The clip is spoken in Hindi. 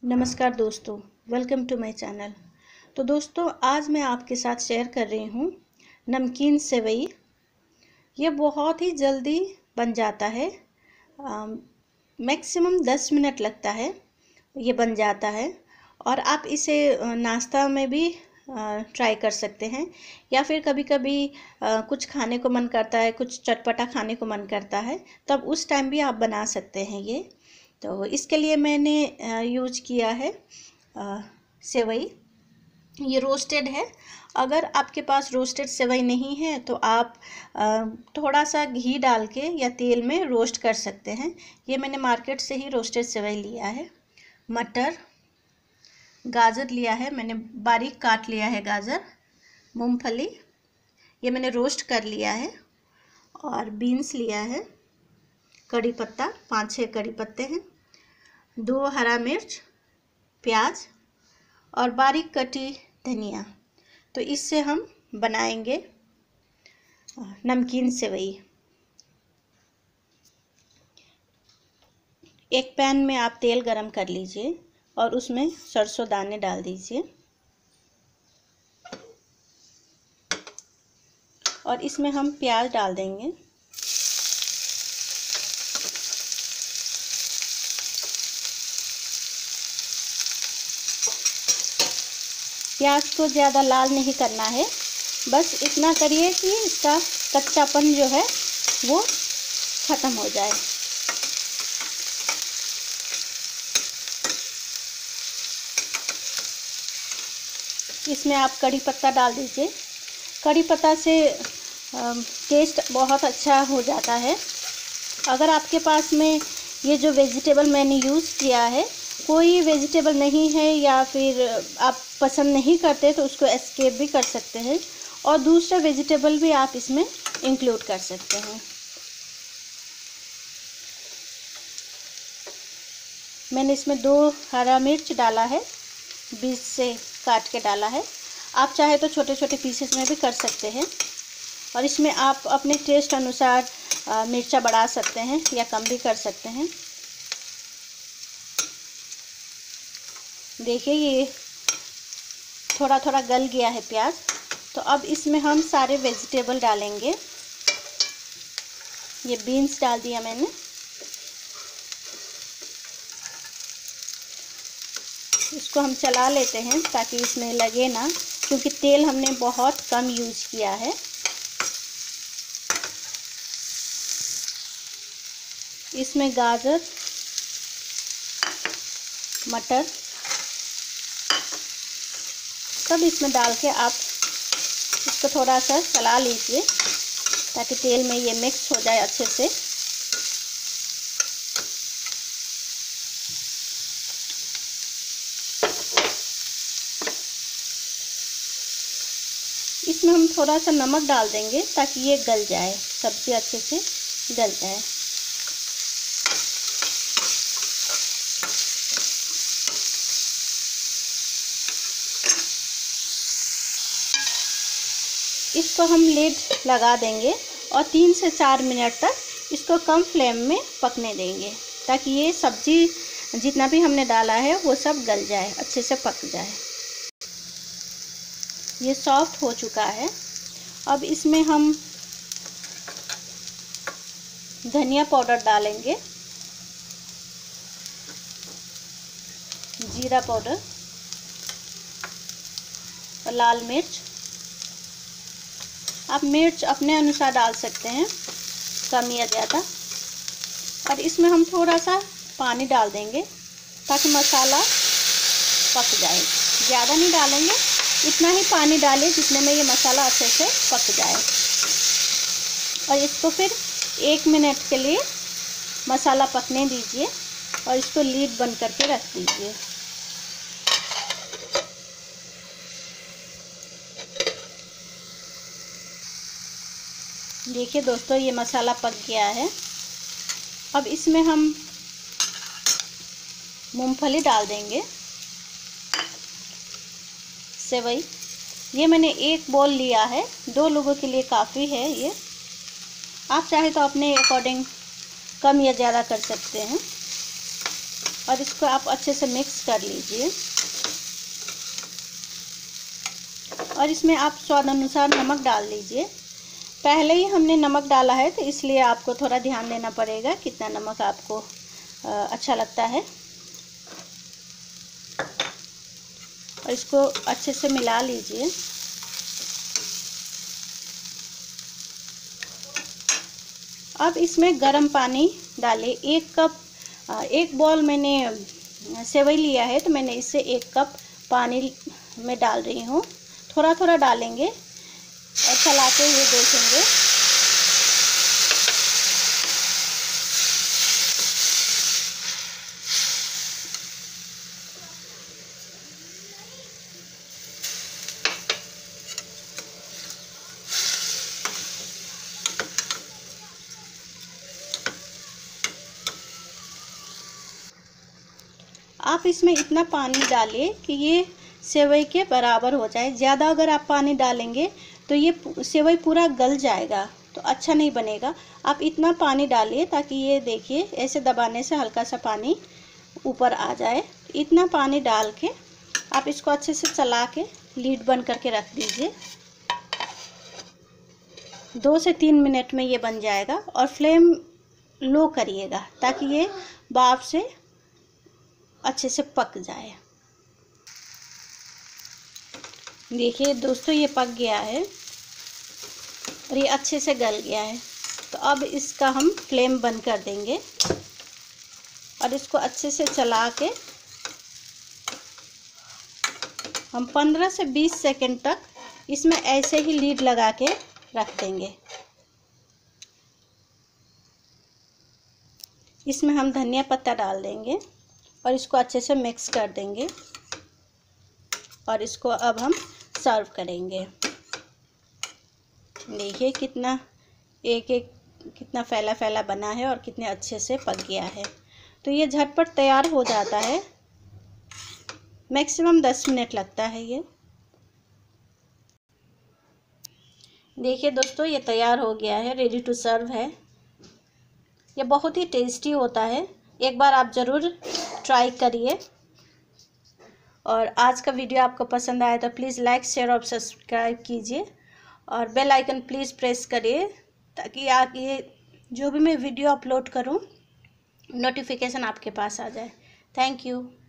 नमस्कार दोस्तों, वेलकम टू माय चैनल। तो दोस्तों, आज मैं आपके साथ शेयर कर रही हूँ नमकीन सेवई। ये बहुत ही जल्दी बन जाता है, मैक्सिमम 10 मिनट लगता है ये बन जाता है। और आप इसे नाश्ता में भी ट्राई कर सकते हैं, या फिर कभी कभी कुछ खाने को मन करता है, कुछ चटपटा खाने को मन करता है, तब उस टाइम भी आप बना सकते हैं ये। तो इसके लिए मैंने यूज किया है सेवई। ये रोस्टेड है। अगर आपके पास रोस्टेड सेवई नहीं है तो आप थोड़ा सा घी डाल के या तेल में रोस्ट कर सकते हैं। ये मैंने मार्केट से ही रोस्टेड सेवई लिया है। मटर, गाजर लिया है मैंने, बारीक काट लिया है गाजर। मूंगफली ये मैंने रोस्ट कर लिया है। और बीन्स लिया है। कड़ी पत्ता, 5-6 कड़ी पत्ते हैं। 2 हरा मिर्च, प्याज और बारीक कटी धनिया। तो इससे हम बनाएंगे नमकीन सेवई। एक पैन में आप तेल गरम कर लीजिए और उसमें सरसों दाने डाल दीजिए। और इसमें हम प्याज डाल देंगे। प्याज को ज़्यादा लाल नहीं करना है, बस इतना करिए कि इसका कच्चापन जो है वो ख़त्म हो जाए। इसमें आप कड़ी पत्ता डाल दीजिए। कड़ी पत्ता से टेस्ट बहुत अच्छा हो जाता है। अगर आपके पास में ये जो वेजिटेबल मैंने यूज़ किया है, कोई वेजिटेबल नहीं है या फिर आप पसंद नहीं करते तो उसको एस्केप भी कर सकते हैं, और दूसरा वेजिटेबल भी आप इसमें इंक्लूड कर सकते हैं। मैंने इसमें 2 हरा मिर्च डाला है, बीच से काट के डाला है। आप चाहे तो छोटे छोटे पीसेस में भी कर सकते हैं। और इसमें आप अपने टेस्ट अनुसार मिर्चा बढ़ा सकते हैं या कम भी कर सकते हैं। देखिए ये थोड़ा थोड़ा गल गया है प्याज। तो अब इसमें हम सारे वेजिटेबल डालेंगे। ये बीन्स डाल दिया मैंने। इसको हम चला लेते हैं ताकि इसमें लगे ना, क्योंकि तेल हमने बहुत कम यूज किया है। इसमें गाजर, मटर सब इसमें डाल के आप इसको थोड़ा सा चला लीजिए ताकि तेल में ये मिक्स हो जाए अच्छे से। इसमें हम थोड़ा सा नमक डाल देंगे ताकि ये गल जाए, सब्जी अच्छे से गल जाए। इसको हम लिड लगा देंगे और 3 से 4 मिनट तक इसको कम फ्लेम में पकने देंगे, ताकि ये सब्जी जितना भी हमने डाला है वो सब गल जाए, अच्छे से पक जाए। ये सॉफ्ट हो चुका है। अब इसमें हम धनिया पाउडर डालेंगे, जीरा पाउडर और लाल मिर्च। आप मिर्च अपने अनुसार डाल सकते हैं, कम या ज़्यादा। और इसमें हम थोड़ा सा पानी डाल देंगे ताकि मसाला पक जाए। ज़्यादा नहीं डालेंगे, इतना ही पानी डालें जितने में ये मसाला अच्छे से पक जाए। और इसको फिर 1 मिनट के लिए मसाला पकने दीजिए और इसको लीड बंद करके रख दीजिए। देखिए दोस्तों, ये मसाला पक गया है। अब इसमें हम मूंगफली डाल देंगे। सेवई ये मैंने 1 बॉल लिया है, 2 लोगों के लिए काफ़ी है ये। आप चाहे तो अपने अकॉर्डिंग कम या ज़्यादा कर सकते हैं। और इसको आप अच्छे से मिक्स कर लीजिए। और इसमें आप स्वाद अनुसार नमक डाल दीजिए। पहले ही हमने नमक डाला है तो इसलिए आपको थोड़ा ध्यान देना पड़ेगा कितना नमक आपको अच्छा लगता है। और इसको अच्छे से मिला लीजिए। अब इसमें गर्म पानी डालें। एक बॉल मैंने सेवई लिया है तो मैंने इससे 1 कप पानी में डाल रही हूँ। थोड़ा थोड़ा डालेंगे और चलाते हुए देखेंगे। आप इसमें इतना पानी डालिए कि ये सेवई के बराबर हो जाए। ज़्यादा अगर आप पानी डालेंगे तो ये सेवई पूरा गल जाएगा तो अच्छा नहीं बनेगा। आप इतना पानी डालिए ताकि ये देखिए ऐसे दबाने से हल्का सा पानी ऊपर आ जाए। इतना पानी डाल के आप इसको अच्छे से चला के लीड बंद करके रख दीजिए। 2 से 3 मिनट में ये बन जाएगा। और फ्लेम लो करिएगा ताकि ये भाप से अच्छे से पक जाए। देखिए दोस्तों ये पक गया है और ये अच्छे से गल गया है। तो अब इसका हम फ्लेम बंद कर देंगे और इसको अच्छे से चला के हम 15 से 20 सेकंड तक इसमें ऐसे ही लीड लगा के रख देंगे। इसमें हम धनिया पत्ता डाल देंगे और इसको अच्छे से मिक्स कर देंगे। और इसको अब हम सर्व करेंगे। देखिए कितना कितना फैला फैला बना है और कितने अच्छे से पक गया है। तो ये झटपट तैयार हो जाता है। मैक्सिमम 10 मिनट लगता है ये। देखिए दोस्तों ये तैयार हो गया है, रेडी टू सर्व है। ये बहुत ही टेस्टी होता है। एक बार आप ज़रूर ट्राई करिए। और आज का वीडियो आपको पसंद आया तो प्लीज़ लाइक शेयर और सब्सक्राइब कीजिए और बेल आइकन प्लीज़ प्रेस करिए ताकि आप ये जो भी मैं वीडियो अपलोड करूं नोटिफिकेशन आपके पास आ जाए। Thank you.